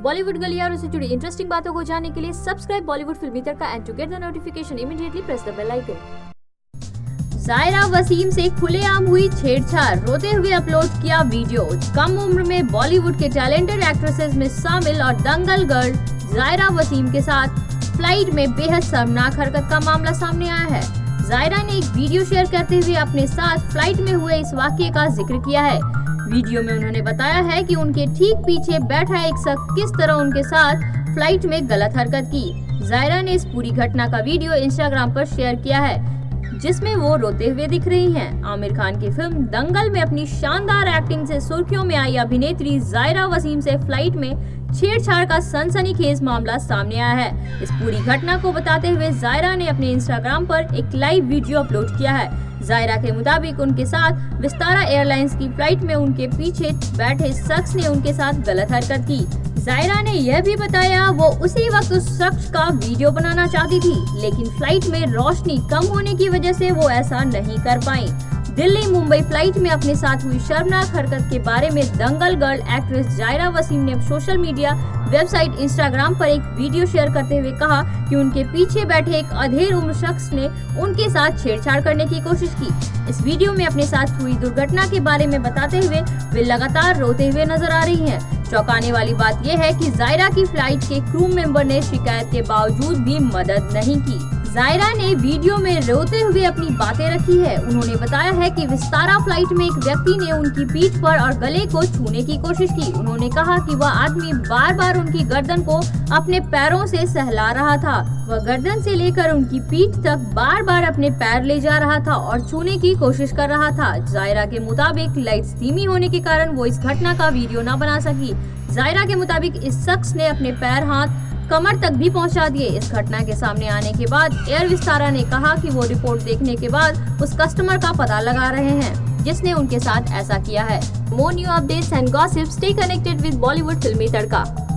बॉलीवुड गलियारों से जुड़ी इंटरेस्टिंग बातों को जानने के लिए subscribe Bollywood filmy tadka and to get the notification immediately press the bell icon. Zaira Wasim से खुलेआम हुई छेड़छाड़, रोते हुए अपलोड किया वीडियो। कम उम्र में बॉलीवुड के टैलेंटेड एक्ट्रेसेस में शामिल और दंगल गर्ल जायरा वसीम के साथ फ्लाइट में बेहद शर्मनाक हरकत का मामला सामने आया है। जायरा ने एक वीडियो शेयर करते हुए अपने साथ फ्लाइट में हुए इस वाकये का जिक्र किया है। वीडियो में उन्होंने बताया है कि उनके ठीक पीछे बैठा एक शख्स किस तरह उनके साथ फ्लाइट में गलत हरकत की। जायरा ने इस पूरी घटना का वीडियो इंस्टाग्राम पर शेयर किया है, जिसमें वो रोते हुए दिख रही हैं। आमिर खान की फिल्म दंगल में अपनी शानदार एक्टिंग से सुर्खियों में आई अभिनेत्री जायरा वसीम से फ्लाइट में छेड़छाड़ का सनसनीखेज मामला सामने आया है। इस पूरी घटना को बताते हुए जायरा ने अपने इंस्टाग्राम पर एक लाइव वीडियो अपलोड किया है। जायरा के मुताबिक उनके साथ विस्तारा एयरलाइंस की फ्लाइट में उनके पीछे बैठे शख्स ने उनके साथ गलत हरकत की। जायरा ने यह भी बताया वो उसी वक्त उस शख्स का वीडियो बनाना चाहती थी, लेकिन फ्लाइट में रोशनी कम होने की वजह से वो ऐसा नहीं कर पाई। दिल्ली मुंबई फ्लाइट में अपने साथ हुई शर्मनाक हरकत के बारे में दंगल गर्ल एक्ट्रेस जायरा वसीम ने सोशल मीडिया वेबसाइट इंस्टाग्राम पर एक वीडियो शेयर करते हुए कहा कि उनके पीछे बैठे एक अधेड़ उम्र शख्स ने उनके साथ छेड़छाड़ करने की कोशिश की। इस वीडियो में अपने साथ हुई दुर्घटना के बारे में बताते हुए वे लगातार रोते हुए नजर आ रही हैं। चौंकाने वाली बात यह है कि जायरा की फ्लाइट के क्रू मेंबर ने शिकायत के बावजूद भी मदद नहीं की। जायरा ने वीडियो में रोते हुए अपनी बातें रखी है। उन्होंने बताया है कि विस्तारा फ्लाइट में एक व्यक्ति ने उनकी पीठ पर और गले को छूने की कोशिश की। उन्होंने कहा कि वह आदमी बार बार उनकी गर्दन को अपने पैरों से सहला रहा था। वह गर्दन से लेकर उनकी पीठ तक बार बार अपने पैर ले जा रहा था और छूने की कोशिश कर रहा था। जायरा के मुताबिक लाइट्स धीमी होने के कारण वो इस घटना का वीडियो न बना सकी। जायरा के मुताबिक इस शख्स ने अपने पैर हाथ कमर तक भी पहुंचा दिए। इस घटना के सामने आने के बाद एयर विस्तारा ने कहा कि वो रिपोर्ट देखने के बाद उस कस्टमर का पता लगा रहे हैं जिसने उनके साथ ऐसा किया है। More new updates and gossip, stay connected with Bollywood filmy tadka.